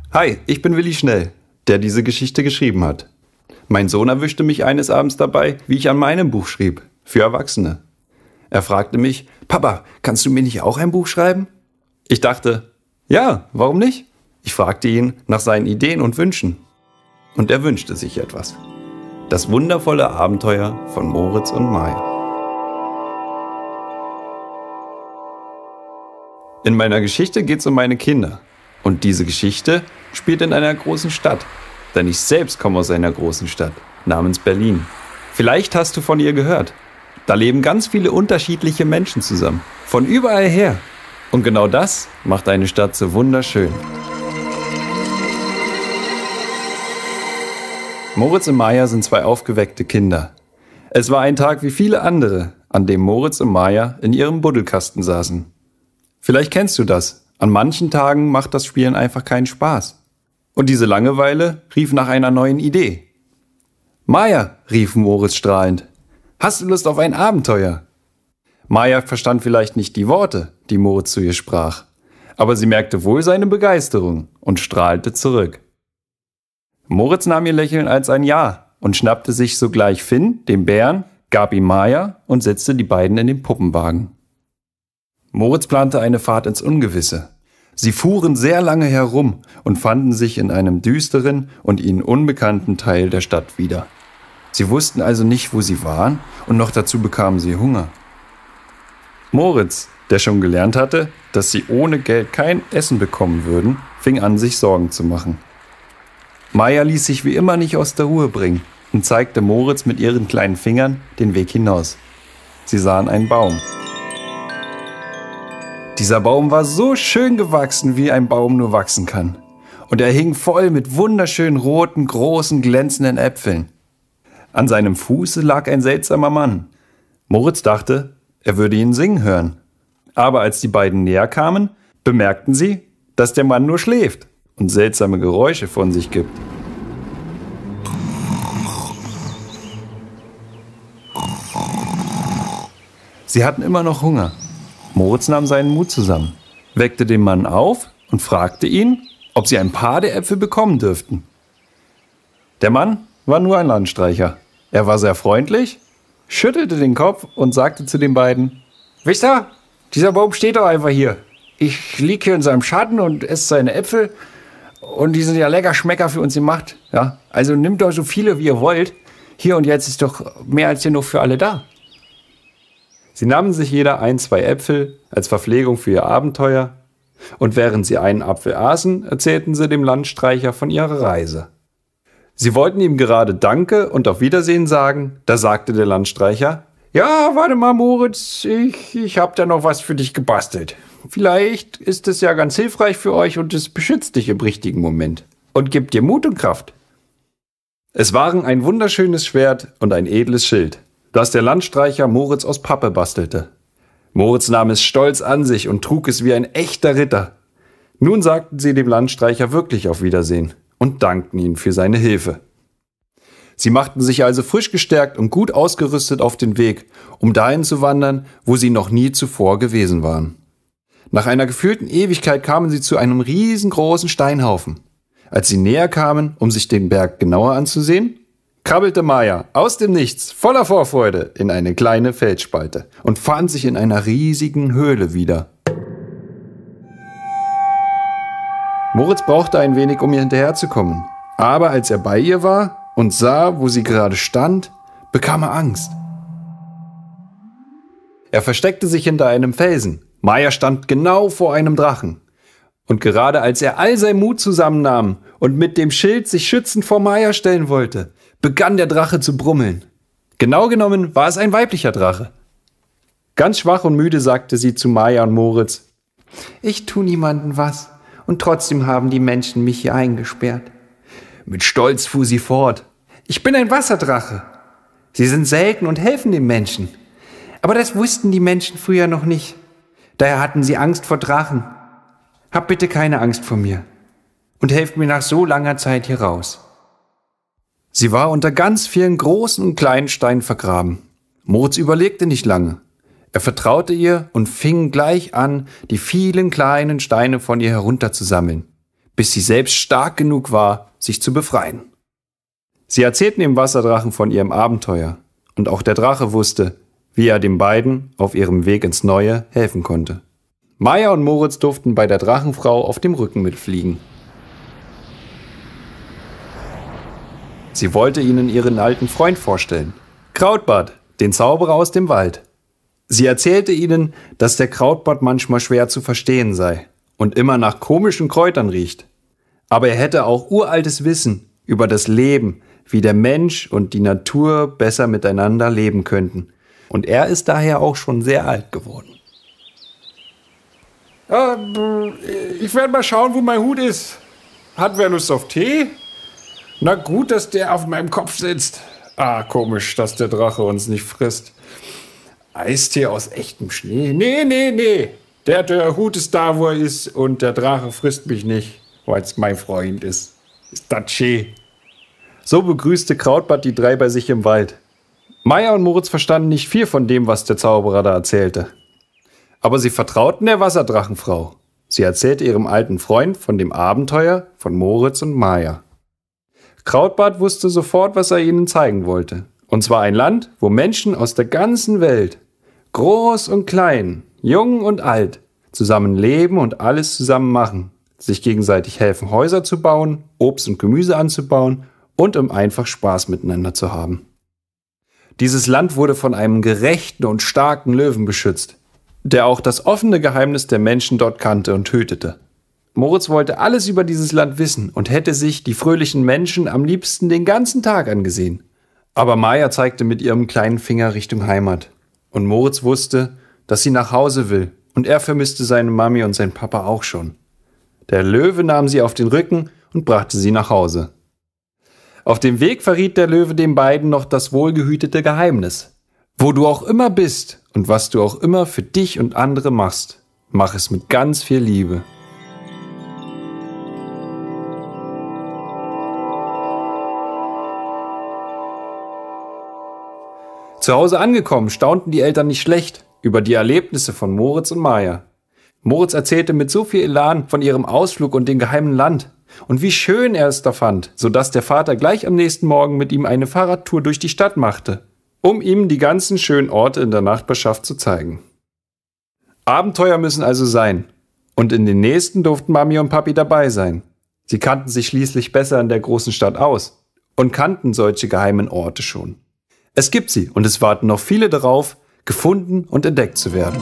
Hi, ich bin Willi Schnell, der diese Geschichte geschrieben hat. Mein Sohn erwischte mich eines Abends dabei, wie ich an meinem Buch schrieb, für Erwachsene. Er fragte mich, Papa, kannst du mir nicht auch ein Buch schreiben? Ich dachte, ja, warum nicht? Ich fragte ihn nach seinen Ideen und Wünschen. Und er wünschte sich etwas. Das wundervolle Abenteuer von Moritz und Maya. In meiner Geschichte geht es um meine Kinder. Und diese Geschichte spielt in einer großen Stadt. Denn ich selbst komme aus einer großen Stadt namens Berlin. Vielleicht hast du von ihr gehört. Da leben ganz viele unterschiedliche Menschen zusammen. Von überall her. Und genau das macht eine Stadt so wunderschön. Moritz und Maya sind zwei aufgeweckte Kinder. Es war ein Tag wie viele andere, an dem Moritz und Maya in ihrem Buddelkasten saßen. Vielleicht kennst du das. An manchen Tagen macht das Spielen einfach keinen Spaß. Und diese Langeweile rief nach einer neuen Idee. Maya, rief Moritz strahlend, hast du Lust auf ein Abenteuer? Maya verstand vielleicht nicht die Worte, die Moritz zu ihr sprach, aber sie merkte wohl seine Begeisterung und strahlte zurück. Moritz nahm ihr Lächeln als ein Ja und schnappte sich sogleich Finn, den Bären, gab ihm Maya und setzte die beiden in den Puppenwagen. Moritz plante eine Fahrt ins Ungewisse. Sie fuhren sehr lange herum und fanden sich in einem düsteren und ihnen unbekannten Teil der Stadt wieder. Sie wussten also nicht, wo sie waren, und noch dazu bekamen sie Hunger. Moritz, der schon gelernt hatte, dass sie ohne Geld kein Essen bekommen würden, fing an, sich Sorgen zu machen. Maya ließ sich wie immer nicht aus der Ruhe bringen und zeigte Moritz mit ihren kleinen Fingern den Weg hinaus. Sie sahen einen Baum. Dieser Baum war so schön gewachsen, wie ein Baum nur wachsen kann. Und er hing voll mit wunderschönen roten, großen, glänzenden Äpfeln. An seinem Fuße lag ein seltsamer Mann. Moritz dachte, er würde ihn singen hören. Aber als die beiden näher kamen, bemerkten sie, dass der Mann nur schläft und seltsame Geräusche von sich gibt. Sie hatten immer noch Hunger. Moritz nahm seinen Mut zusammen, weckte den Mann auf und fragte ihn, ob sie ein paar der Äpfel bekommen dürften. Der Mann war nur ein Landstreicher. Er war sehr freundlich, schüttelte den Kopf und sagte zu den beiden, wisst ihr, dieser Baum steht doch einfach hier. Ich liege hier in seinem Schatten und esse seine Äpfel und die sind ja lecker Schmecker für uns gemacht. Ja? Also nehmt doch so viele, wie ihr wollt. Hier und jetzt ist doch mehr als genug für alle da. Sie nahmen sich jeder 1, 2 Äpfel als Verpflegung für ihr Abenteuer und während sie einen Apfel aßen, erzählten sie dem Landstreicher von ihrer Reise. Sie wollten ihm gerade Danke und auf Wiedersehen sagen, da sagte der Landstreicher, ja, warte mal Moritz, ich hab da noch was für dich gebastelt. Vielleicht ist es ja ganz hilfreich für euch und es beschützt dich im richtigen Moment und gibt dir Mut und Kraft. Es waren ein wunderschönes Schwert und ein edles Schild, das der Landstreicher Moritz aus Pappe bastelte. Moritz nahm es stolz an sich und trug es wie ein echter Ritter. Nun sagten sie dem Landstreicher wirklich auf Wiedersehen und dankten ihm für seine Hilfe. Sie machten sich also frisch gestärkt und gut ausgerüstet auf den Weg, um dahin zu wandern, wo sie noch nie zuvor gewesen waren. Nach einer gefühlten Ewigkeit kamen sie zu einem riesengroßen Steinhaufen. Als sie näher kamen, um sich den Berg genauer anzusehen, krabbelte Maya aus dem Nichts voller Vorfreude in eine kleine Felsspalte und fand sich in einer riesigen Höhle wieder. Moritz brauchte ein wenig, um ihr hinterherzukommen, aber als er bei ihr war und sah, wo sie gerade stand, bekam er Angst. Er versteckte sich hinter einem Felsen. Maya stand genau vor einem Drachen. Und gerade als er all seinen Mut zusammennahm und mit dem Schild sich schützend vor Maya stellen wollte, begann der Drache zu brummeln. Genau genommen war es ein weiblicher Drache. Ganz schwach und müde sagte sie zu Maya und Moritz, ich tu niemandem was und trotzdem haben die Menschen mich hier eingesperrt. Mit Stolz fuhr sie fort, ich bin ein Wasserdrache. Sie sind selten und helfen den Menschen. Aber das wussten die Menschen früher noch nicht. Daher hatten sie Angst vor Drachen. Hab bitte keine Angst vor mir und helft mir nach so langer Zeit hier raus. Sie war unter ganz vielen großen und kleinen Steinen vergraben. Moritz überlegte nicht lange. Er vertraute ihr und fing gleich an, die vielen kleinen Steine von ihr herunterzusammeln, bis sie selbst stark genug war, sich zu befreien. Sie erzählten dem Wasserdrachen von ihrem Abenteuer, und auch der Drache wusste, wie er den beiden auf ihrem Weg ins Neue helfen konnte. Maja und Moritz durften bei der Drachenfrau auf dem Rücken mitfliegen. Sie wollte ihnen ihren alten Freund vorstellen, Krautbart, den Zauberer aus dem Wald. Sie erzählte ihnen, dass der Krautbart manchmal schwer zu verstehen sei und immer nach komischen Kräutern riecht. Aber er hätte auch uraltes Wissen über das Leben, wie der Mensch und die Natur besser miteinander leben könnten. Und er ist daher auch schon sehr alt geworden. Ich werde mal schauen, wo mein Hut ist. Hat wer Lust auf Tee? Na gut, dass der auf meinem Kopf sitzt. Komisch, dass der Drache uns nicht frisst. Eistee aus echtem Schnee? Nee. Der Hut ist da, wo er ist, und der Drache frisst mich nicht, weil es mein Freund ist. Ist das schön. So begrüßte Krautbart die drei bei sich im Wald. Maja und Moritz verstanden nicht viel von dem, was der Zauberer da erzählte. Aber sie vertrauten der Wasserdrachenfrau. Sie erzählte ihrem alten Freund von dem Abenteuer von Moritz und Maja. Krautbart wusste sofort, was er ihnen zeigen wollte. Und zwar ein Land, wo Menschen aus der ganzen Welt, groß und klein, jung und alt, zusammen leben und alles zusammen machen, sich gegenseitig helfen, Häuser zu bauen, Obst und Gemüse anzubauen und um einfach Spaß miteinander zu haben. Dieses Land wurde von einem gerechten und starken Löwen beschützt, der auch das offene Geheimnis der Menschen dort kannte und hütete. Moritz wollte alles über dieses Land wissen und hätte sich die fröhlichen Menschen am liebsten den ganzen Tag angesehen. Aber Maja zeigte mit ihrem kleinen Finger Richtung Heimat. Und Moritz wusste, dass sie nach Hause will, und er vermisste seine Mami und seinen Papa auch schon. Der Löwe nahm sie auf den Rücken und brachte sie nach Hause. Auf dem Weg verriet der Löwe den beiden noch das wohlgehütete Geheimnis. Wo du auch immer bist und was du auch immer für dich und andere machst, mach es mit ganz viel Liebe. Zu Hause angekommen, staunten die Eltern nicht schlecht über die Erlebnisse von Moritz und Maja. Moritz erzählte mit so viel Elan von ihrem Ausflug und dem geheimen Land und wie schön er es da fand, sodass der Vater gleich am nächsten Morgen mit ihm eine Fahrradtour durch die Stadt machte, um ihm die ganzen schönen Orte in der Nachbarschaft zu zeigen. Abenteuer müssen also sein, und in den nächsten durften Mami und Papi dabei sein. Sie kannten sich schließlich besser in der großen Stadt aus und kannten solche geheimen Orte schon. Es gibt sie und es warten noch viele darauf, gefunden und entdeckt zu werden.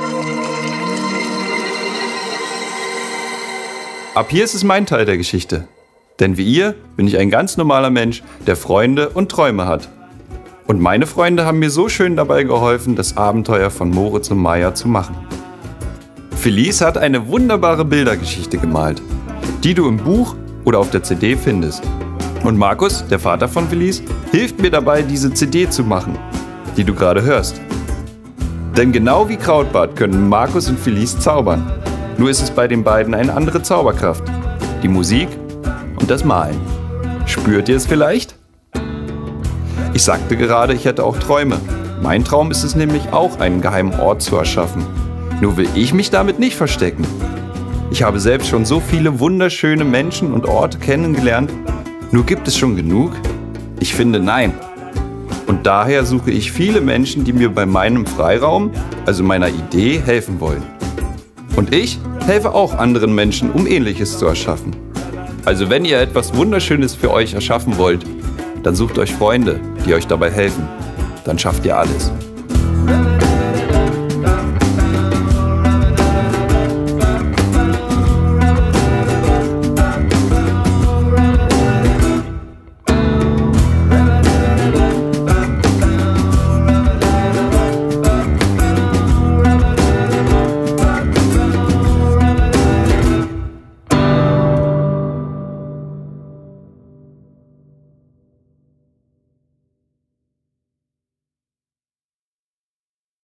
Ab hier ist es mein Teil der Geschichte. Denn wie ihr bin ich ein ganz normaler Mensch, der Freunde und Träume hat. Und meine Freunde haben mir so schön dabei geholfen, das Abenteuer von Moritz und Maja zu machen. Felice hat eine wunderbare Bildergeschichte gemalt, die du im Buch oder auf der CD findest. Und Markus, der Vater von Felice, hilft mir dabei, diese CD zu machen, die du gerade hörst. Denn genau wie Krautbart können Markus und Felice zaubern. Nur ist es bei den beiden eine andere Zauberkraft. Die Musik und das Malen. Spürt ihr es vielleicht? Ich sagte gerade, ich hätte auch Träume. Mein Traum ist es nämlich auch, einen geheimen Ort zu erschaffen. Nur will ich mich damit nicht verstecken. Ich habe selbst schon so viele wunderschöne Menschen und Orte kennengelernt. Nur gibt es schon genug? Ich finde nein. Und daher suche ich viele Menschen, die mir bei meinem Freiraum, also meiner Idee, helfen wollen. Und ich helfe auch anderen Menschen, um Ähnliches zu erschaffen. Also wenn ihr etwas Wunderschönes für euch erschaffen wollt, dann sucht euch Freunde, die euch dabei helfen. Dann schafft ihr alles.